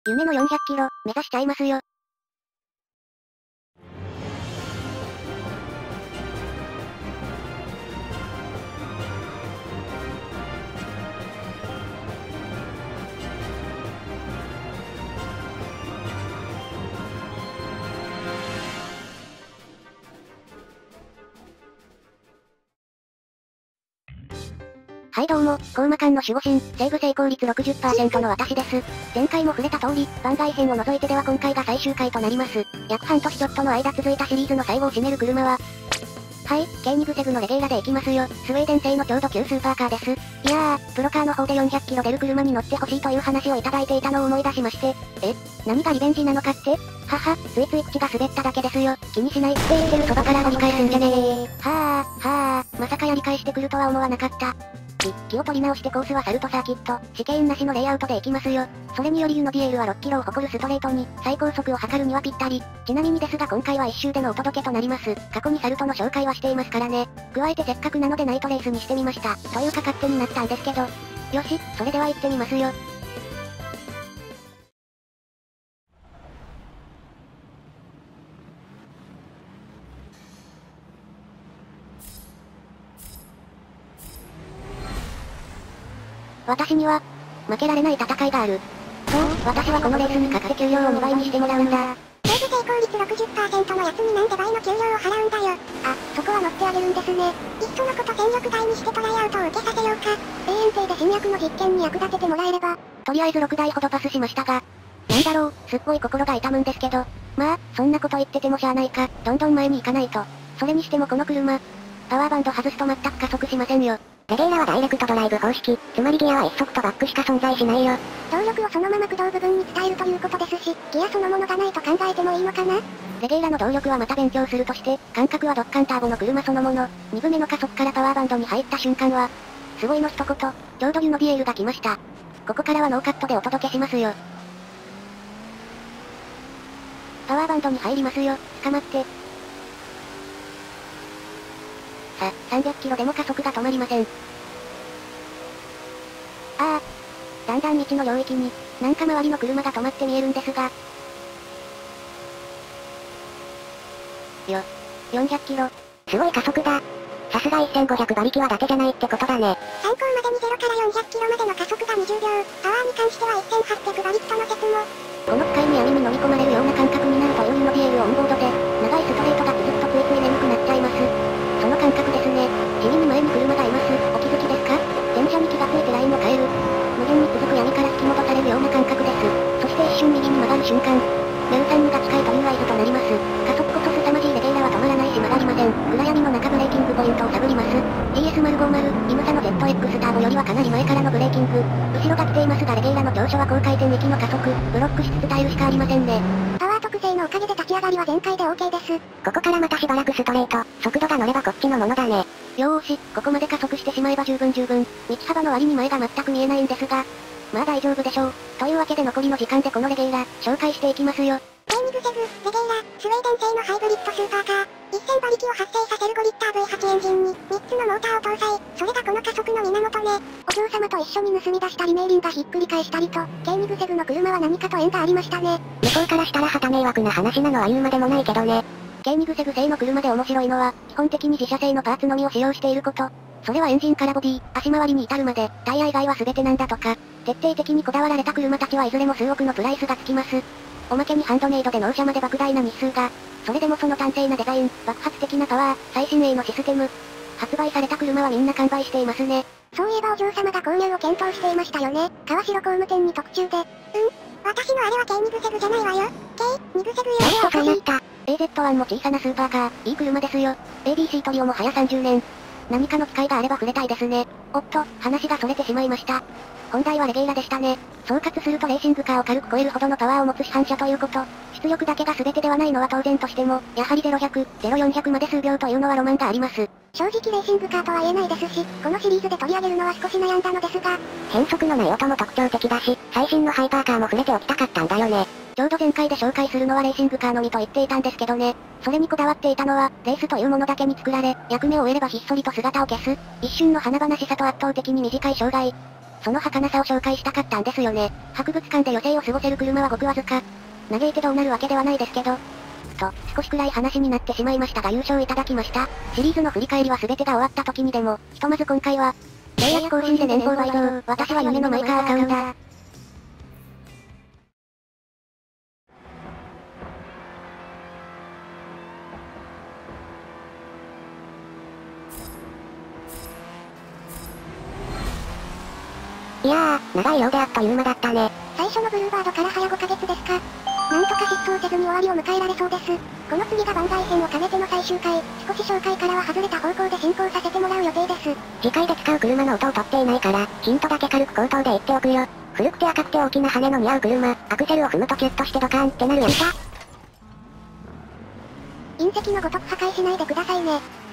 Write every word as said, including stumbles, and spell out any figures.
夢のよんひゃくキロ、目指しちゃいますよ。はいどうも、コーマ間の守護神、セーブ成功率 ろくじゅっパーセント の私です。前回も触れた通り、番外編を除いてでは今回が最終回となります。約半年ちょっとの間続いたシリーズの最後を締める車は、はい、ケーニグセグのレゲーラで行きますよ。スウェーデン製のちょうど旧スーパーカーです。いやー、プロカーの方でよんひゃくキロ出る車に乗ってほしいという話をいただいていたのを思い出しまして。え何がリベンジなのかって？はは、ついつい口が滑っただけですよ。気にしないって言ってるそばから折り返すんじゃねー。はー、はー、まさかやり返してくるとは思わなかった。き、気を取り直してコースはサルトサーキット、試験なしのレイアウトで行きますよ。それによりユノディエールはろっキロを誇るストレートに、最高速を測るにはぴったり。ちなみにですが今回はいっ周でのお届けとなります。過去にサルトの紹介はしていますからね。加えてせっかくなのでナイトレースにしてみました。というか勝手になったんですけど。よし、それでは行ってみますよ。私には、負けられない戦いがある。そう、私はこのレースに勝って給料をにばいにしてもらうんだ。 セーブ成功率 ろくじゅっパーセント の休みなんで倍の給料を払うんだよ。 あ、そこは乗ってあげるんですね。 いっそのこと戦力外にしてトライアウトを受けさせようか。 永遠性で侵略の実験に役立ててもらえれば。とりあえずろくだいほどパスしましたが。なんだろう、すっごい心が痛むんですけど。まあ、そんなこと言っててもしゃあないか、どんどん前に行かないと。それにしてもこの車、パワーバンド外すと全く加速しませんよ。 レゲーラはダイレクトドライブ方式、つまりギアは一足とバックしか存在しないよ。動力をそのまま駆動部分に伝えるということですし、ギアそのものがないと考えてもいいのかな？ レゲーラの動力はまた勉強するとして、感覚はドッカンターボの車そのもの。にぶめの加速からパワーバンドに入った瞬間は、すごいの一言、ちょうどユノディエールが来ました。ここからはノーカットでお届けしますよ。パワーバンドに入りますよ、捕まって。さ、さんびゃくキロでも加速が止まりません。ああ。だんだん未知の領域に、なんか周りの車が止まって見えるんですが。よ。よんひゃくキロ。 すごい加速だ。さすがせんごひゃく馬力は伊達じゃないってことだね。参考までにゼロからよんひゃくキロまでの加速がにじゅうびょう。パワーに関してはせんはっぴゃく馬力との説も。 この深い闇に飲み込まれるような感覚になるというユノディエールオンボードで、長いストレートだとずっとついつい眠くなっちゃいます。その感覚ですね。地味に前に車がいます。お気づきですか？電車に気がついてラインを変える。無限に続く闇から引き戻されるような感覚です。そして一瞬右に曲がる瞬間。ミューサングが近いという合図となります。加速こそ凄まじいレゲーラは止まらないし曲がりません。暗闇の中ブレーキングポイントを探ります。ティーエスまるごじゅう、イムサの ゼットエックス ターボよりはかなり前からのブレーキング。後ろが来ていますがレゲーラの長所は高回転域の加速。ブロックしつつ耐えるしかありませんね。 パワー特性のおかげで立ち上がりは全開で OK です。ここからまたしばらくストレート。速度が乗ればこっちのものだね。 よーし、ここまで加速してしまえば十分十分。道幅の割に前が全く見えないんですが。まあ大丈夫でしょう。というわけで残りの時間でこのレゲーラ、紹介していきますよ。 ケーニグセグ、レゲーラ、スウェーデン製のハイブリッドスーパーカー。せん馬力を発生させるごリッター ブイはち エンジンに、みっつのモーターを搭載。それがこの加速の源ね。 お嬢様と一緒に盗み出したリメイリンがひっくり返したりと、ケーニグセグの車は何かと縁がありましたね。 向こうからしたらはた迷惑な話なのは言うまでもないけどね。 ケーニグセグ製の車で面白いのは、基本的に自社製のパーツのみを使用していること。それはエンジンからボディ、足回りに至るまで、タイヤ以外は全てなんだとか。徹底的にこだわられた車たちはいずれも数億のプライスがつきます。おまけにハンドメイドで納車まで莫大な日数が。それでもその端正なデザイン、爆発的なパワー、最新鋭のシステム。発売された車はみんな完売していますね。 そういえばお嬢様が購入を検討していましたよね。川代工務店に特注で。うん私のあれはケーニグセグじゃないわよ。ケーニグセグよ。 あれおかしいった。エーゼットワン も小さなスーパーカー、いい車ですよ。エービーシー トリオも早さんじゅうねん。何かの機会があれば触れたいですね。おっと、話が逸れてしまいました。本題はレゲーラでしたね。総括するとレーシングカーを軽く超えるほどのパワーを持つ市販車ということ。出力だけが全てではないのは当然としても、やはりゼロひゃく、ゼロよんひゃくまで数秒というのはロマンがあります。 正直レーシングカーとは言えないですし、このシリーズで取り上げるのは少し悩んだのですが、 変速のない音も特徴的だし、最新のハイパーカーも触れておきたかったんだよね。ちょうど前回で紹介するのはレーシングカーのみと言っていたんですけどね。それにこだわっていたのは、レースというものだけに作られ、役目を終えればひっそりと姿を消す。一瞬の華々しさと圧倒的に短い障害。 その儚さを紹介したかったんですよね。博物館で余生を過ごせる車はごくわずか。嘆いてどうなるわけではないですけど。と、少しくらい話になってしまいましたが優勝いただきました。シリーズの振り返りは全てが終わった時にでも、ひとまず今回は、契約更新で年俸倍増、私は夢のマイカーを買うんだ。 いやー、長いようであっという間だったね。最初のブルーバードから早ごかげつですか。なんとか失踪せずに終わりを迎えられそうです。この次が番外編を兼ねての最終回、少し紹介からは外れた方向で進行させてもらう予定です。次回で使う車の音を取っていないから、ヒントだけ軽く口頭で言っておくよ。古くて赤くて大きな羽の似合う車、アクセルを踏むとキュッとしてドカーンってなるやつだ。隕石のごとく破壊しないでくださいね。